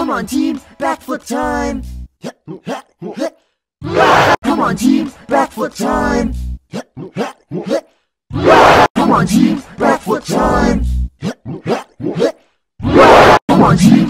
Come on team, back foot time. Come on team, back foot time. Come on team, back foot time. Come on team.